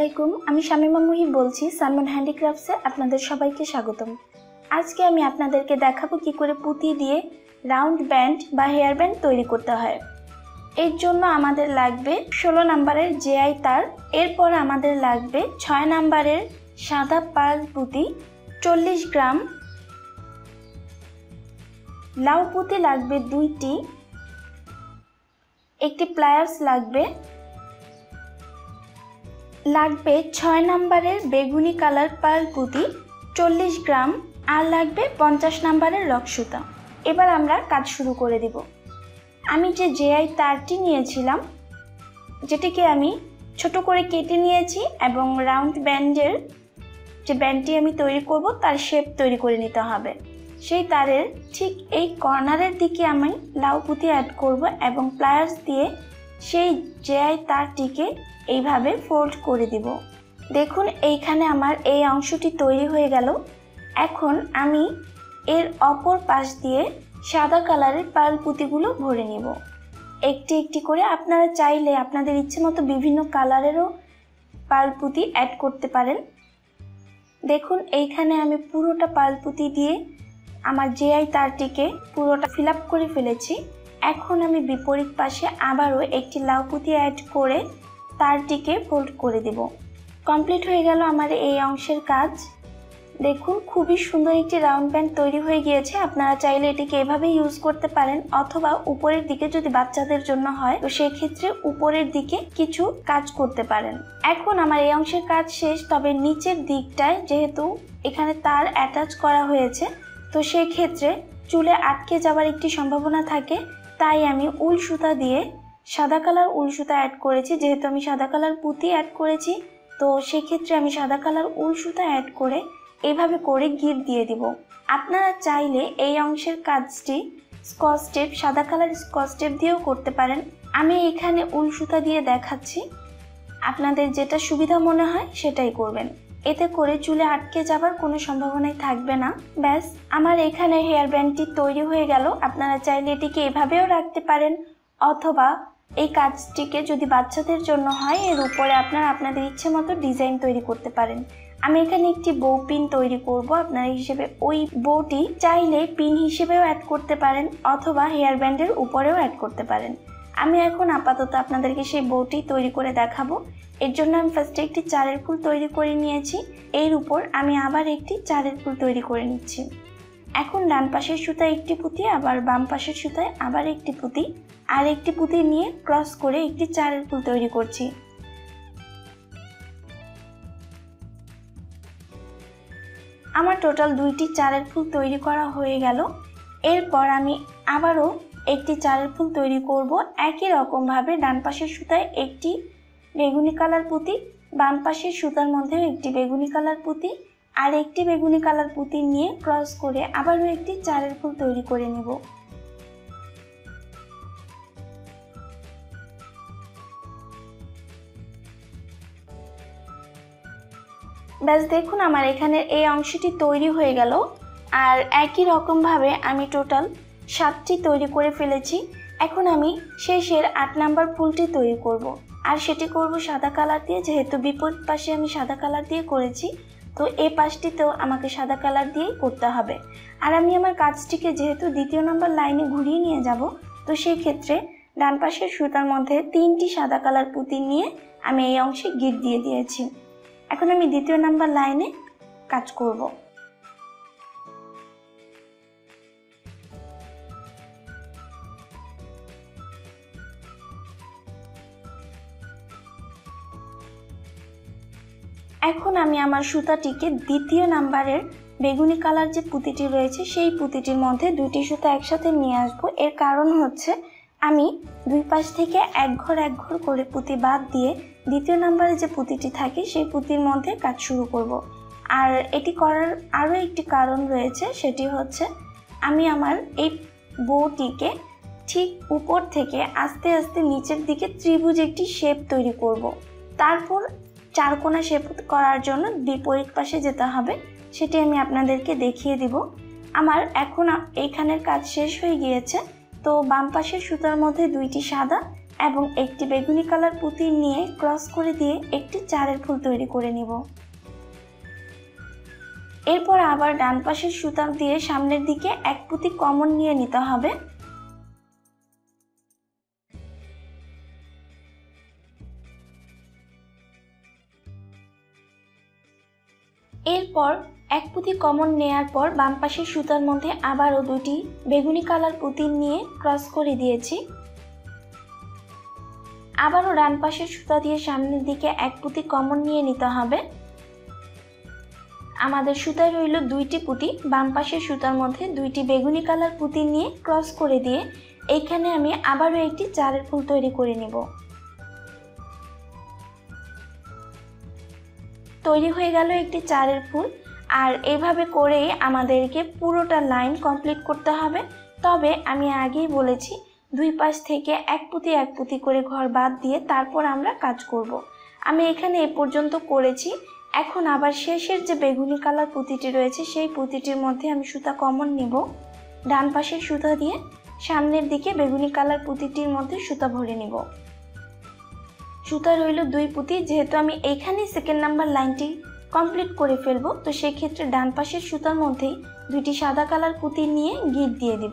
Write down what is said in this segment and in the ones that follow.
আলাইকুম, আমি শামিমা মুহি বলছি সালমান হ্যান্ডিক্রাফটসে আপনাদের সবাইকে স্বাগতম। আজকে আমি আপনাদেরকে দেখাবো কি করে পুঁতি দিয়ে রাউন্ড ব্যান্ড বা হেয়ার ব্যান্ড তৈরি করতে হয়। এর জন্য আমাদের লাগবে 16 নম্বরের জেআই তার, এরপর আমাদের লাগবে 6 নম্বরের সাদা পার্ল পুঁতি 40 গ্রাম, লাউ পুঁতি লাগবে 2টি, একটি প্লায়ার্স লাগবে 6 নম্বরের বেগুনি কালার পার্ল পুঁতি 40 গ্রাম, আর লাগবে 50 নম্বরের রক সুতা। এবার আমরা কাজ শুরু করে দিব। আমি যে জেআই তারটি নিয়েছিলাম, যেটিকে আমি ছোট করে কেটে নিয়েছি এবং রাউন্ড ব্যান্ডের যে ব্যান্ডটি আমি তৈরি করব তার শেপ তৈরি করে নিতে হবে। সেই তারের ঠিক এই কর্নারের দিকে আমি লাউ পুঁতি অ্যাড করব এবং প্লায়ার্স দিয়ে সেই জেআই তারটিকে এইভাবে ফোল্ড করে দিব। দেখুন এইখানে আমার এই অংশটি তৈরি হয়ে গেল। এখন আমি এর অপর পাশ দিয়ে সাদা কালারের পার্ল পুঁতিগুলো ভরে নিব একটি একটি করে। আপনারা চাইলে আপনাদের ইচ্ছে মতো বিভিন্ন কালারেরও পার্ল পুঁতি অ্যাড করতে পারেন। দেখুন এইখানে আমি পুরোটা পার্ল পুঁতি দিয়ে আমার জেআই তারটিকে পুরোটা ফিল আপ করে ফেলেছি। এখন আমি বিপরীত পাশে আবারও একটি লাউ পুঁতি অ্যাড করে তারটিকে ফোল্ড করে দেব। কমপ্লিট হয়ে গেল আমার এই অংশের কাজ। দেখুন খুবই সুন্দর একটি রাউন্ড ব্যান্ড তৈরি হয়ে গিয়েছে। আপনারা চাইলে এটিকে এভাবে ইউজ করতে পারেন, অথবা উপরের দিকে যদি বাচ্চাদের জন্য হয় তো সেক্ষেত্রে উপরের দিকে কিছু কাজ করতে পারেন। এখন আমার এই অংশের কাজ শেষ, তবে নিচের দিকটায় যেহেতু এখানে তার অ্যাটাচ করা হয়েছে তো সেই ক্ষেত্রে চুলে আটকে যাওয়ার একটি সম্ভাবনা থাকে, তাই আমি উল সুতা দিয়ে সাদা কালার উল সুতা অ্যাড করেছি। যেহেতু আমি সাদা কালার পুঁতি অ্যাড করেছি তো সেক্ষেত্রে আমি সাদা কালার উল সুতা অ্যাড করে এইভাবে করে গিট দিয়ে দিব। আপনারা চাইলে এই অংশের কাজটি স্কচ টেপ, সাদা কালার স্কচ টেপ দিয়েও করতে পারেন। আমি এখানে উল সুতা দিয়ে দেখাচ্ছি, আপনাদের যেটা সুবিধা মনে হয় সেটাই করবেন, এতে করে চুলে আটকে যাবার কোনো সম্ভাবনাই থাকবে না। ব্যাস, আমার এখানে হেয়ার ব্যান্ডটি তৈরি হয়ে গেল। আপনারা চাইলে এটিকে এভাবেও রাখতে পারেন, অথবা এই কাজটিকে যদি বাচ্চাদের জন্য হয় এর উপরে আপনারা আপনাদের ইচ্ছে মতো ডিজাইন তৈরি করতে পারেন। আমি এখানে একটি বউ পিন তৈরি করব। আপনারা হিসেবে ওই বউটি চাইলে পিন হিসেবেও অ্যাড করতে পারেন, অথবা হেয়ার ব্যান্ডের উপরেও অ্যাড করতে পারেন। আমি এখন আপাতত আপনাদেরকে সেই বউটি তৈরি করে দেখাবো। এর জন্য আমি ফার্স্টে একটি চারের ফুল তৈরি করে নিয়েছি, এর উপর আমি আবার একটি চারের ফুল তৈরি করে নিচ্ছি। এখন ডান পাশের সুতায় একটি পুঁতি, আবার বাম পাশের সুতায় আবার একটি পুঁতি, আর একটি পুঁতি নিয়ে ক্রস করে একটি চারের ফুল তৈরি করছি। আমার টোটাল 2টি চারের ফুল তৈরি করা হয়ে গেল। এরপর আমি আবারও একটি চারের ফুল তৈরি করব। একই রকমভাবে ডান পাশের সুতায় একটি বেগুনি কালার পুঁতি, বাম পাশের সুতার মধ্যেও একটি বেগুনি কালার পুঁতি, আর একটি বেগুনি কালার পুঁতি নিয়ে ক্রস করে আবারও একটি চারের ফুল তৈরি করে নেব। ব্যাস, দেখুন আমার এখানে এই অংশটি তৈরি হয়ে গেল। আর একই রকমভাবে আমি টোটাল 7টি তৈরি করে ফেলেছি। এখন আমি শেষের 8 নাম্বার ফুলটি তৈরি করব, আর সেটি করব সাদা কালার দিয়ে। যেহেতু বিপরীত পাশে আমি সাদা কালার দিয়ে করেছি তো এই পাশটিতেও আমাকে সাদা কালার দিয়েই করতে হবে। আর আমি আমার কাজটিকে যেহেতু 2য় নাম্বার লাইনে ঘুরিয়ে নিয়ে যাব তো সেই ক্ষেত্রে ডান পাশের সুতার মধ্যে 3টি সাদা কালার পুঁতি নিয়ে আমি এই অংশে গিট দিয়ে দিয়েছি। এখন আমি 2য় নাম্বার লাইনে কাজ করব। এখন আমি আমার সুতাটিকে 2য় নাম্বারের বেগুনি কালার যে পুঁতিটি রয়েছে সেই পুঁতিটির মধ্যে 2টি সুতা একসাথে নিয়ে আসব। এর কারণ হচ্ছে আমি দুই পাশ থেকে এক ঘর করে পুঁতি বাদ দিয়ে 2য় নাম্বারে যে পুঁতিটি থাকে সেই পুঁতির মধ্যে কাজ শুরু করব। আর এটি করার আরও একটি কারণ রয়েছে, সেটি হচ্ছে আমি আমার এই বউটিকে ঠিক উপর থেকে আস্তে আস্তে নিচের দিকে ত্রিভুজ একটি শেপ তৈরি করব। তারপর চারকোনা শেপ করার জন্য বিপরীত পাশে যেতে হবে, সেটি আমি আপনাদেরকে দেখিয়ে দিব। আমার এখন এইখানের কাজ শেষ হয়ে গিয়েছে। তো বাম পাশের সুতার মধ্যে 2টি সাদা এবং একটি বেগুনি কালার পুঁতি নিয়ে ক্রস করে দিয়ে একটি চারের ফুল তৈরি করে নিব। এরপর আবার ডান পাশের সুতা দিয়ে সামনের দিকে এক পুঁতি কমন নিয়ে নিতে হবে। এরপর এক পুঁতি কমন নেয়ার পর বাম পাশের সুতার মধ্যে আবারও দুটি বেগুনি কালার পুঁতি নিয়ে ক্রস করে দিয়েছি। আবারও ডান পাশের সুতা দিয়ে সামনের দিকে এক পুঁতি কমন নিয়ে নিতে হবে। আমাদের সুতায় রইল দুইটি পুঁতি, বাম পাশের সুতার মধ্যে দুইটি বেগুনি কালার পুঁতি নিয়ে ক্রস করে দিয়ে এইখানে আমি আবারও একটি চারের ফুল তৈরি করে নেব। তৈরি হয়ে গেল একটি চারের ফুল। আর এভাবে করেই আমাদেরকে পুরোটা লাইন কমপ্লিট করতে হবে। তবে আমি আগেই বলেছি দুই পাশ থেকে এক পুঁতি করে ঘর বাদ দিয়ে তারপর আমরা কাজ করব। আমি এখানে এ পর্যন্ত করেছি। এখন আবার শেষের যে বেগুনি কালার পুঁতিটি রয়েছে সেই পুঁতিটির মধ্যে আমি সুতা কমন নেব। ডান পাশের সুতা দিয়ে সামনের দিকে বেগুনি কালার পুঁতিটির মধ্যে সুতা ভরে নেব। সুতা রইল দুই পুঁতি। যেহেতু আমি এইখানে সেকেন্ড নাম্বার লাইনটি কমপ্লিট করে ফেলবো, তো সেই ক্ষেত্রে ডান পাশের সুতার মধ্যেই দুইটি সাদা কালার পুঁতি নিয়ে গিট দিয়ে দিব।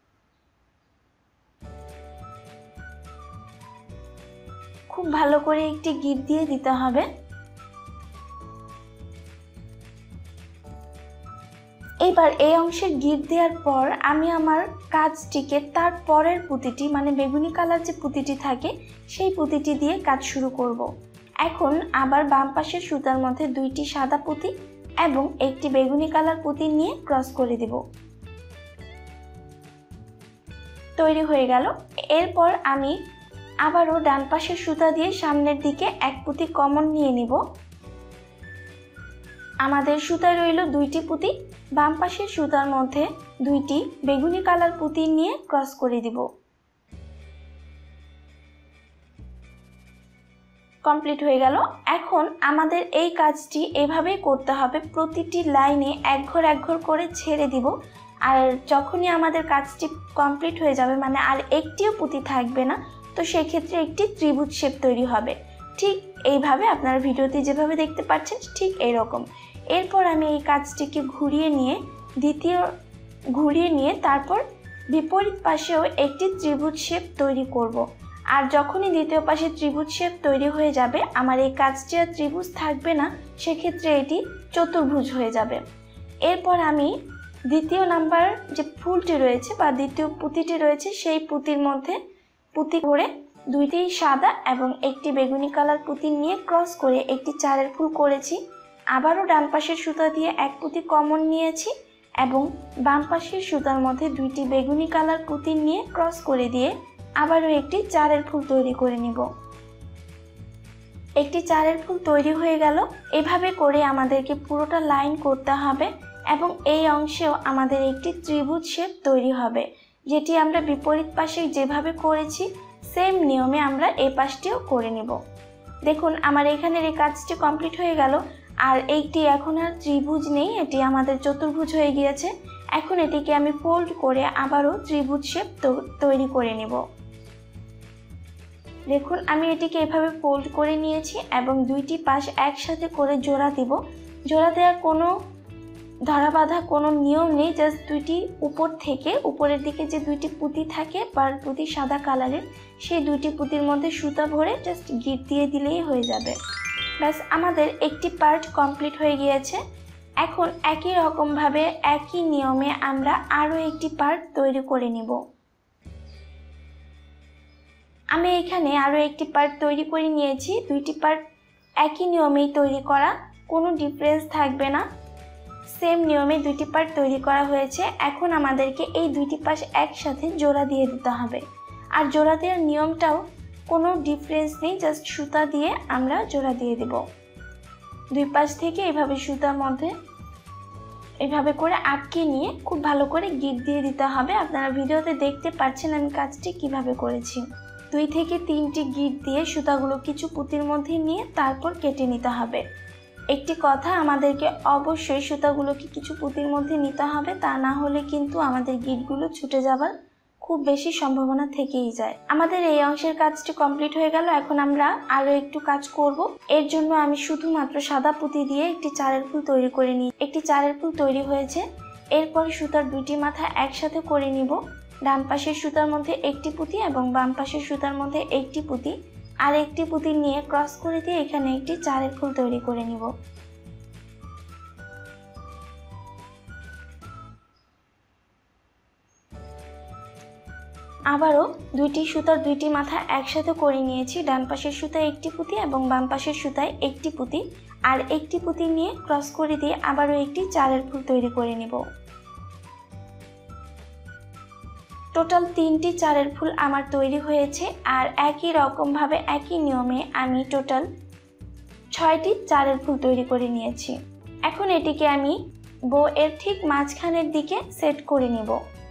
খুব ভালো করে একটি গিট দিয়ে দিতে হবে। এবার এই অংশের গিট দেওয়ার পর আমি আমার কাজটিকে তার পরের পুঁতিটি মানে বেগুনি কালার যে পুঁতিটি থাকে সেই পুঁতিটি দিয়ে কাজ শুরু করব। এখন আবার বাম পাশের সুতার মধ্যে দুইটি সাদা পুঁতি এবং একটি বেগুনি কালার পুঁতি নিয়ে ক্রস করে দেব। তৈরি হয়ে গেল। এরপর আমি আবারও ডান পাশের সুতা দিয়ে সামনের দিকে এক পুঁতি কমন নিয়ে নিব। আমাদের সুতায় রইল দুইটি পুঁতি, বাম পাশের সুতার মধ্যে দুইটি বেগুনি কালার পুঁতি নিয়ে ক্রস করে দিব। কমপ্লিট হয়ে গেল। এখন আমাদের এই কাজটি এভাবেই করতে হবে। প্রতিটি লাইনে এক ঘর করে ছেড়ে দিব। আর যখনই আমাদের কাজটি কমপ্লিট হয়ে যাবে মানে আর একটিও পুঁতি থাকবে না, তো সেক্ষেত্রে একটি ত্রিভুজ শেপ তৈরি হবে। ঠিক এইভাবে আপনারা ভিডিওতে যেভাবে দেখতে পাচ্ছেন ঠিক এইরকম। এরপর আমি এই কাজটিকে ঘুরিয়ে নিয়ে তারপর বিপরীত পাশেও একটি ত্রিভুজ শেপ তৈরি করব। আর যখনই দ্বিতীয় পাশে ত্রিভুজ শেপ তৈরি হয়ে যাবে, আমার এই কাজটি আর ত্রিভুজ থাকবে না, সেক্ষেত্রে এটি চতুর্ভুজ হয়ে যাবে। এরপর আমি দ্বিতীয় নাম্বার যে ফুলটি রয়েছে বা দ্বিতীয় পুঁতিটি রয়েছে সেই পুঁতির মধ্যে পুঁতি ভরে দুইটি সাদা এবং একটি বেগুনি কালার পুঁতি নিয়ে ক্রস করে একটি চারের ফুল করেছি। আবারও ডান পাশের সুতা দিয়ে এক পুঁতি কমন নিয়েছি এবং বাম পাশের সুতার মধ্যে দুইটি বেগুনি কালার পুঁতি নিয়ে ক্রস করে দিয়ে আবারও একটি চারের ফুল তৈরি করে নিব। একটি চারের ফুল তৈরি হয়ে গেল। এভাবে করে আমাদেরকে পুরোটা লাইন করতে হবে এবং এই অংশেও আমাদের একটি ত্রিভুজ শেপ তৈরি হবে, যেটি আমরা বিপরীত পাশে যেভাবে করেছি সেম নিয়মে আমরা এই পাশটিও করে নিব। দেখুন আমার এখানের এই কাজটি কমপ্লিট হয়ে গেল। আর এইটি এখন আর ত্রিভুজ নেই, এটি আমাদের চতুর্ভুজ হয়ে গিয়েছে। এখন এটিকে আমি ফোল্ড করে আবারও ত্রিভুজ শেপ তৈরি করে নেব। দেখুন আমি এটিকে এভাবে ফোল্ড করে নিয়েছি এবং দুইটি পাশ একসাথে করে জোড়া দিব। জোড়া দেওয়ার কোনো ধরা বাঁধা কোনো নিয়ম নেই, জাস্ট দুইটি উপর থেকে উপরের দিকে যে দুইটি পুঁতি থাকে পার পুঁতি সাদা কালারের, সেই দুইটি পুঁতির মধ্যে সুতা ভরে জাস্ট গিট দিয়ে দিলেই হয়ে যাবে। ব্যাস আমাদের একটি পার্ট কমপ্লিট হয়ে গিয়েছে। এখন একই রকমভাবে একই নিয়মে আমরা আরও একটি পার্ট তৈরি করে নিব। আমি এখানে আরও একটি পার্ট তৈরি করে নিয়েছি। দুইটি পার্ট একই নিয়মেই তৈরি করা, কোনো ডিফারেন্স থাকবে না, সেম নিয়মে দুইটি পার্ট তৈরি করা হয়েছে। এখন আমাদেরকে এই দুইটি পাশ একসাথে জোড়া দিয়ে দিতে হবে। আর জোড়া দেওয়ার নিয়মটাও কোনো ডিফারেন্স নেই, জাস্ট সুতা দিয়ে আমরা জোড়া দিয়ে দেব। দুই পাশ থেকে এভাবে সুতার মধ্যে এভাবে করে আটকে নিয়ে খুব ভালো করে গিট দিয়ে দিতে হবে। আপনারা ভিডিওতে দেখতে পাচ্ছেন আমি কাজটি কিভাবে করেছি। 2 থেকে 3টি গিট দিয়ে সুতাগুলো কিছু পুঁতির মধ্যে নিয়ে তারপর কেটে নিতে হবে। একটি কথা, আমাদেরকে অবশ্যই সুতাগুলোকে কিছু পুঁতির মধ্যে নিতে হবে, তা না হলে কিন্তু আমাদের গিটগুলো ছুটে যাবার খুব বেশি সম্ভাবনা থেকেই যায়। আমাদের এই অংশের কাজটি কমপ্লিট হয়ে গেল। এখন আমরা আরো একটু কাজ করব। এর জন্য আমি শুধুমাত্র সাদা পুঁতি দিয়ে একটি চারের ফুল তৈরি করে নিই। একটি চারের ফুল তৈরি হয়েছে। এরপর সুতার দুইটি মাথা একসাথে করে নিব। ডান পাশের সুতার মধ্যে একটি পুঁতি এবং বাম পাশের সুতার মধ্যে একটি পুঁতি, আর একটি পুঁতি নিয়ে ক্রস করে দিয়ে এখানে একটি চারের ফুল তৈরি করে নিব। আবারও দুইটি সুতার দুইটি মাথা একসাথে করে নিয়েছি। ডান পাশের সুতায় একটি পুঁতি এবং বাম পাশের সুতায় একটি পুঁতি, আর একটি পুঁতি নিয়ে ক্রস করে দিয়ে আবারও একটি চারের ফুল তৈরি করে নিব। টোটাল 3টি চারের ফুল আমার তৈরি হয়েছে। আর একই রকম ভাবে একই নিয়মে আমি টোটাল 6টি চারের ফুল তৈরি করে নিয়েছি। এখন এটিকে আমি বো এর ঠিক মাঝখানের দিকে সেট করে নিব।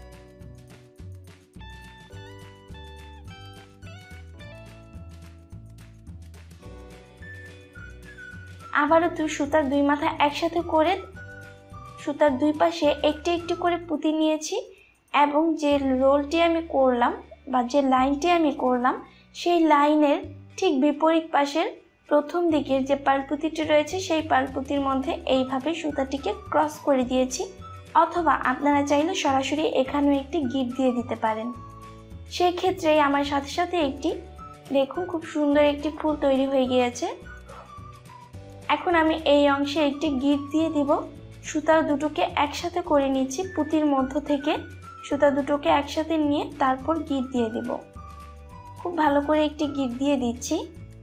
আবারও সুতার দুই মাথা একসাথে করে সুতার দুই পাশে একটি একটি করে পুঁতি নিয়েছি এবং যে রোলটি আমি করলাম বা যে লাইনটি আমি করলাম সেই লাইনের ঠিক বিপরীত পাশের প্রথম দিকের যে পার্ল পুঁতিটি রয়েছে সেই পার্ল পুঁতির মধ্যে এইভাবে সুতাটিকে ক্রস করে দিয়েছি, অথবা আপনারা চাইলে সরাসরি এখানেও একটি গিট দিয়ে দিতে পারেন। সেই ক্ষেত্রে আমার সাথে সাথে একটি দেখুন খুব সুন্দর একটি ফুল তৈরি হয়ে গিয়েছে। এখন আমি এই অংশে একটি গিট দিয়ে দিব। সুতা দুটোকে একসাথে করে নিচ্ছি। পুঁতির মধ্য থেকে সুতা দুটোকে একসাথে নিয়ে তারপর গিট দিয়ে দিব। খুব ভালো করে একটি গিট দিয়ে দিচ্ছি।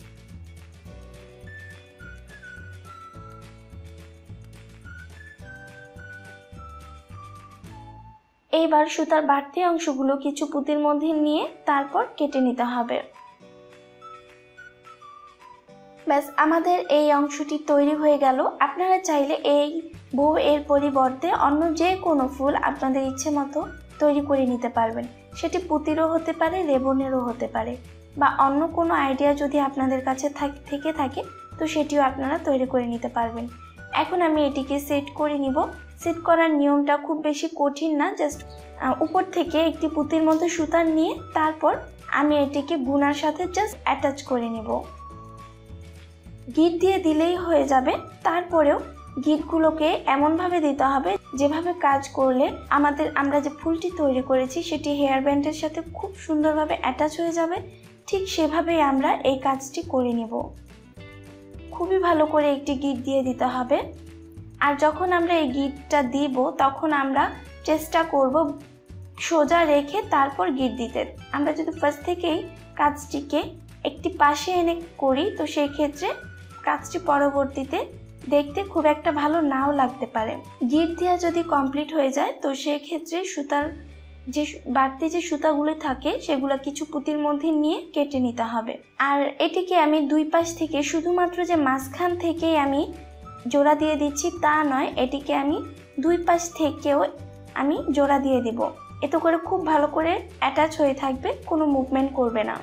এইবার সুতার বাড়তি অংশগুলো কিছু পুঁতির মধ্যে নিয়ে তারপর কেটে নিতে হবে। ব্যাস, আমাদের এই অংশটি তৈরি হয়ে গেল। আপনারা চাইলে এই বো এর পরিবর্তে অন্য যে কোনো ফুল আপনাদের ইচ্ছে মতো তৈরি করে নিতে পারবেন। সেটি পুঁতিরও হতে পারে, রেবনেরও হতে পারে, বা অন্য কোনো আইডিয়া যদি আপনাদের কাছে থেকে থাকে তো সেটিও আপনারা তৈরি করে নিতে পারবেন। এখন আমি এটিকে সেট করে নিব। সেট করার নিয়মটা খুব বেশি কঠিন না, জাস্ট উপর থেকে একটি পুঁতির মধ্যে সুতা নিয়ে তারপর আমি এটিকে গুনার সাথে জাস্ট অ্যাটাচ করে নিব। গিট দিয়ে দিলেই হয়ে যাবে। তারপরেও গিটগুলোকে এমনভাবে দিতে হবে যেভাবে কাজ করলে আমরা যে ফুলটি তৈরি করেছি সেটি হেয়ার ব্যান্ডের সাথে খুব সুন্দরভাবে অ্যাটাচ হয়ে যাবে। ঠিক সেভাবেই আমরা এই কাজটি করে নিব। খুবই ভালো করে একটি গিট দিয়ে দিতে হবে। আর যখন আমরা এই গিটটা দিব তখন আমরা চেষ্টা করব সোজা রেখে তারপর গিট দিতে। আমরা যদি ফার্স্ট থেকেই কাজটিকে একটি পাশে এনে করি তো সেই ক্ষেত্রে কাজটি পরবর্তীতে দেখতে খুব একটা ভালো নাও লাগতে পারে। গিট দেওয়া যদি কমপ্লিট হয়ে যায় তো সেই ক্ষেত্রে সুতার যে বাড়তি যে সুতাগুলো থাকে সেগুলো কিছু পুঁতির মধ্যে নিয়ে কেটে নিতে হবে। আর এটিকে আমি দুই পাশ থেকে শুধুমাত্র যে মাঝখান থেকেই আমি জোড়া দিয়ে দিচ্ছি তা নয়, এটিকে আমি দুই পাশ থেকেও আমি জোড়া দিয়ে দিব। এতে করে খুব ভালো করে অ্যাটাচ হয়ে থাকবে, কোনো মুভমেন্ট করবে না।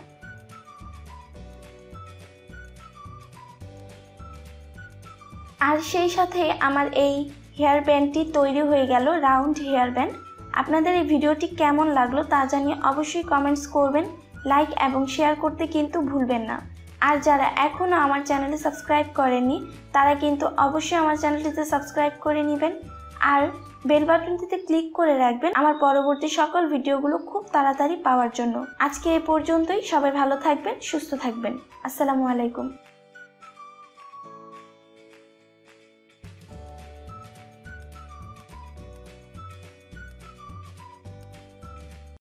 আর সেই সাথে আমার এই হেয়ার ব্যান্ডটি তৈরি হয়ে গেল, রাউন্ড হেয়ার ব্যান্ড। আপনাদের এই ভিডিওটি কেমন লাগলো তা জানিয়ে অবশ্যই কমেন্টস করবেন, লাইক এবং শেয়ার করতে কিন্তু ভুলবেন না। আর যারা এখনও আমার চ্যানেলে সাবস্ক্রাইব করেননি তারা কিন্তু অবশ্যই আমার চ্যানেলটিতে সাবস্ক্রাইব করে নেবেন আর বেল বাটনটিতে ক্লিক করে রাখবেন আমার পরবর্তী সকল ভিডিওগুলো খুব তাড়াতাড়ি পাওয়ার জন্য। আজকে এই পর্যন্তই। সবাই ভালো থাকবেন, সুস্থ থাকবেন। আসসালামু আলাইকুম।